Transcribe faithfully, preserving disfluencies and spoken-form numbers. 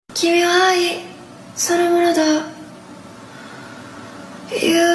君は愛そのものだ。You